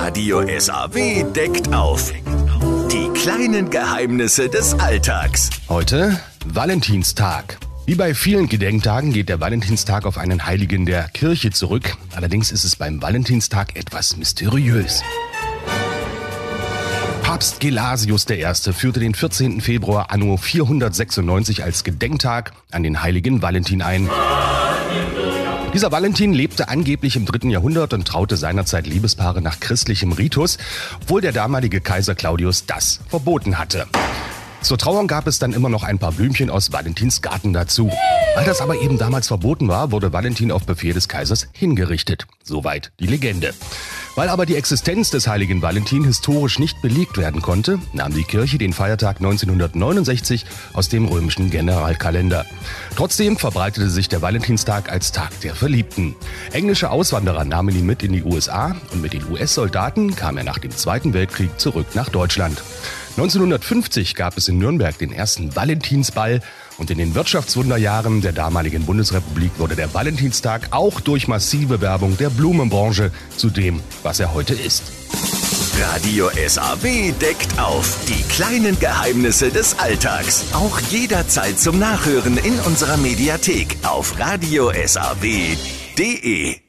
Radio SAW deckt auf. Die kleinen Geheimnisse des Alltags. Heute Valentinstag. Wie bei vielen Gedenktagen geht der Valentinstag auf einen Heiligen der Kirche zurück. Allerdings ist es beim Valentinstag etwas mysteriös. Papst Gelasius I. führte den 14. Februar anno 496 als Gedenktag an den heiligen Valentin ein. Dieser Valentin lebte angeblich im 3. Jahrhundert und traute seinerzeit Liebespaare nach christlichem Ritus, obwohl der damalige Kaiser Claudius das verboten hatte. Zur Trauung gab es dann immer noch ein paar Blümchen aus Valentins Garten dazu. Weil das aber eben damals verboten war, wurde Valentin auf Befehl des Kaisers hingerichtet. Soweit die Legende. Weil aber die Existenz des heiligen Valentin historisch nicht belegt werden konnte, nahm die Kirche den Feiertag 1969 aus dem römischen Generalkalender. Trotzdem verbreitete sich der Valentinstag als Tag der Verliebten. Englische Auswanderer nahmen ihn mit in die USA und mit den US-Soldaten kam er nach dem Zweiten Weltkrieg zurück nach Deutschland. 1950 gab es in Nürnberg den ersten Valentinsball und in den Wirtschaftswunderjahren der damaligen Bundesrepublik wurde der Valentinstag auch durch massive Werbung der Blumenbranche zu dem, was er heute ist. Radio SAW deckt auf. Die kleinen Geheimnisse des Alltags. Auch jederzeit zum Nachhören in unserer Mediathek auf radiosaw.de.